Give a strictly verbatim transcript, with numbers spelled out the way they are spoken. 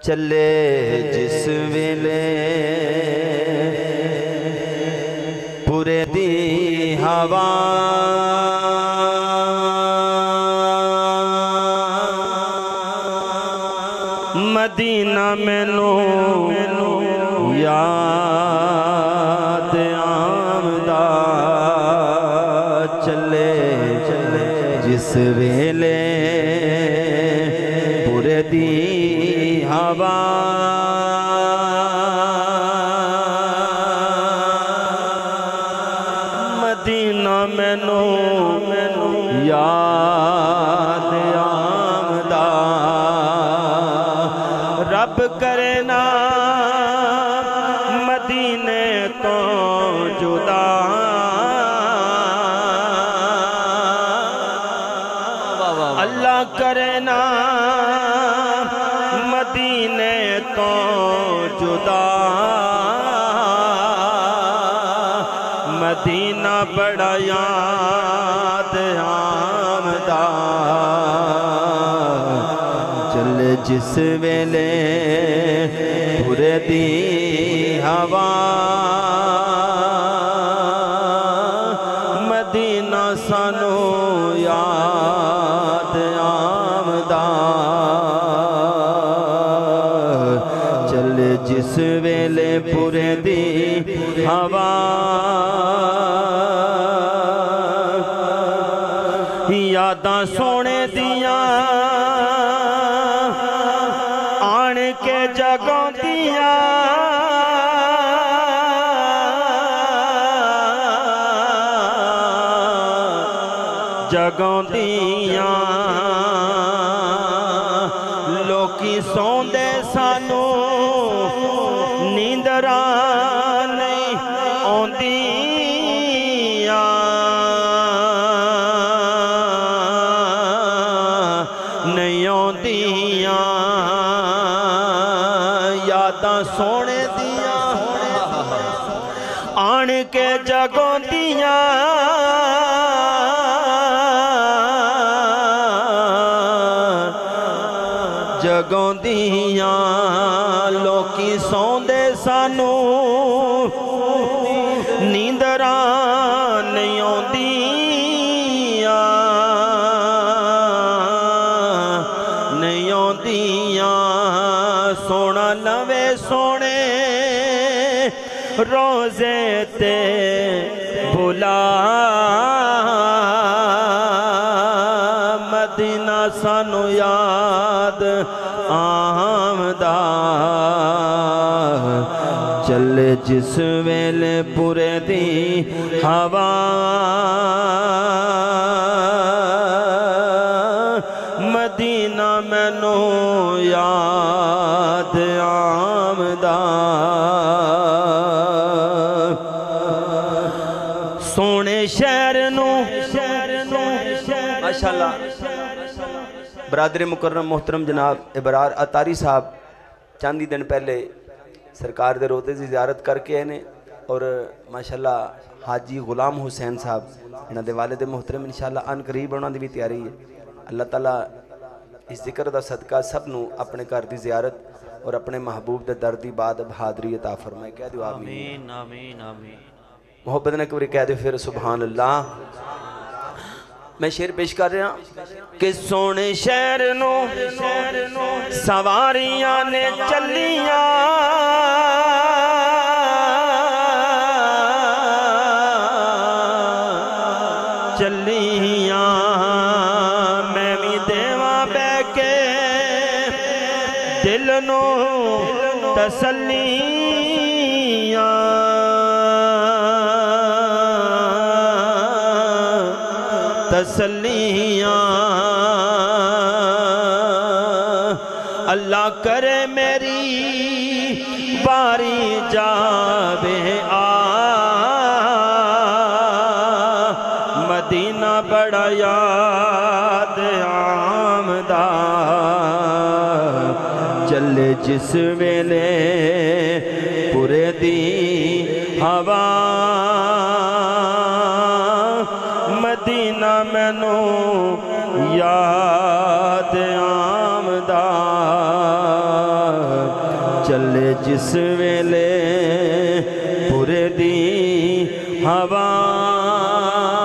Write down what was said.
चले जिस वेले पूरे दी हवा मदीना मैनू याद आमदा चले चले जिस वेले पूरे दी हवा मदीना मैनू मैनू याद आमदा रब करे ना मदीने तो जुदा अल्लाह करे ना मदीने तो जुदा मदीना बड़ा याद आमदा चले जिस वेले पूरे दी हवा मदीना सानू याद आमदा चले जिस वेले पूरे दी हवा यादां सोने दियां आन के जगों दियां जगों दियां लोकी सौंदे सानू नींदरा नहीं आउंदियां नहीं आउंदियां यादां सोने दियां आन के जगों दियां जगों दियां लोकी सौंदे सानू नींदरा नहीं आउंदियां नहीं आउंदियां सोना लवे सोने रोजे ते बुला मदीना सानू याद आमदा चले जिस वेले पूरे दी हवा मदीना मैनू याद आमदा सोने शहर नू माशाअल्लाह बरादरी मुकर्रम मोहतरम जनाब इबरार अतारी साहब चंद ही दिन पहले सरकार दे रोज़े की ज़ियारत करके आए ने और माशाअल्लाह हाजी गुलाम हुसैन साहब इन्हां दे वालिद मोहतरम इंशाअल्लाह अन करीब उन्हां दी भी तैयारी है अल्लाह ताला इस जिक्र दा सदका सब नू अपने घर की ज़ियारत और अपने महबूब दे दर दी बाद बहादरी अता फरमाए कह दो आमीन आमीन आमीन मोहब्बत ने एक बार कह दो फिर सुभान अल्लाह मैं शेर पेश कर रहा कि सोने शहर नो सवारियां ने चलियां चलियां मैं भी देवा बह के दिल नो तसल्लियां तसल्लियां अल्लाह करे मेरी बारी जावे आ मदीना बड़ा याद आमदा चले जिस वेले पूरे दी हवा मदीना मैनू याद आमदा चले जिस वेले पुरे दी हवा